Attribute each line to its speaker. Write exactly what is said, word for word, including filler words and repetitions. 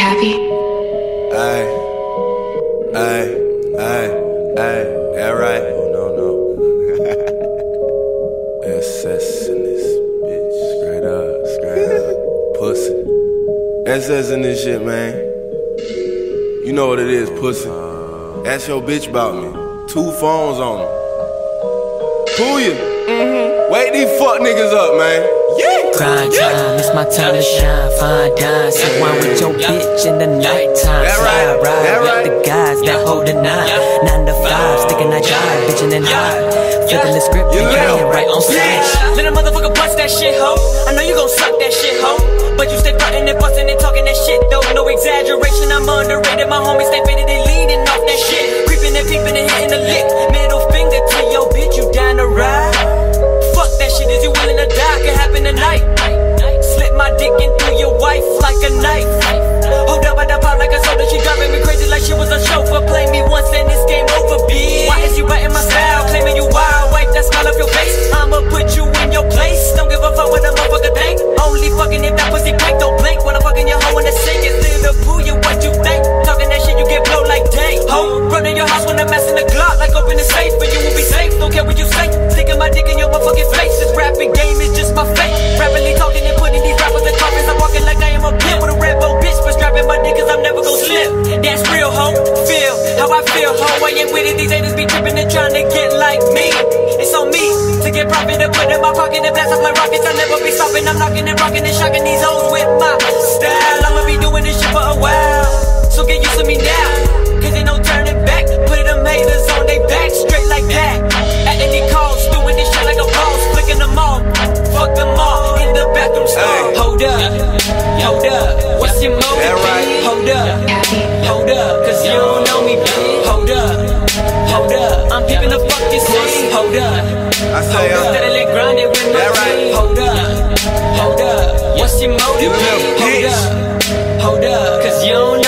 Speaker 1: Cappy.
Speaker 2: Ay, ay, ay, ay, that right? Oh, no, no. S S in this bitch, straight up, straight up, pussy. S S in this shit, man. You know what it is, pussy. Ask your bitch about me. Two phones on them. Who you? Mm-hmm. Wake these fuck niggas up, man. Yeah.
Speaker 3: Grind time, it's my time to shine. Fine dine, sit one with your bitch in the nighttime.
Speaker 2: That right,
Speaker 3: Slide ride
Speaker 2: that
Speaker 3: with
Speaker 2: right.
Speaker 3: the guys that hold the nine. Nine to five, sticking that drive, bitchin' and high. Flipping the script and getting right on stage.
Speaker 4: Let a motherfucker bust that shit, ho. I know you gon' suck that shit, ho. But you stay frontin' and bustin' and talking that shit, though. No exaggeration, I'm underrated. My homies stay faded and leaning off that shit. Creeping and peeping and hitting the lick. Middle finger to your bitch, you down to ride? Fuck that shit, is you willing to die? Could happen tonight. Slip my dick in through your wife like a knife. Hold up, I pop like a soda. She driving me crazy like she was a chauffeur. Play me once and this game over, bitch. Why is you biting my style? Claiming you wild, wipe that smile off your face. I'ma put you in your place. Don't give a fuck what a motherfucker think. Only fucking if that pussy crank. Don't blink when I'm fucking your hoe in the sink. It's Liverpool, you what you think? Talking that shit, you get blown like dang. Ho, run in your house when I'm messing the Glock. Like open the safe, but you will be safe. Don't care what you say. Sticking my dick in your motherfucking face. This rapping game is just my fate. Rapidly talking and putting these rappers in coffins. I'm walking like I am a pimp with a red bow bitch. But strapping my dick cause I'm never gon' slip. That's real, ho. Feel how I feel, ho. I ain't with it. These haters be tripping and trying to get like me. It's on me to get profit and put in my pocket and blast off like rockets. I'll never be stopping. I'm knocking and rocking and shocking these hoes with my style. I'ma be doing this shit for a while. So get used to me now. Cause ain't no turning back. Put them haters on they back straight like that. At any calls, doing this shit like a boss. Flicking them off. Fuck them all in the bathroom stall.
Speaker 2: Hey.
Speaker 4: Hold up. Hold up. What's your motive?
Speaker 2: That right.
Speaker 4: Hold up.
Speaker 1: Cappy.
Speaker 4: Hold up. Cause you don't know me, bitch. Hold up. Hold up. I'm peeping the fucking scene. Hold up.
Speaker 2: I say, uh,
Speaker 4: Steadily grinding with my
Speaker 2: that right.
Speaker 4: team. Hold up. Hold up. What's your motive?
Speaker 2: You little
Speaker 4: Hold
Speaker 2: bitch.
Speaker 4: up. Hold up. Cause you don't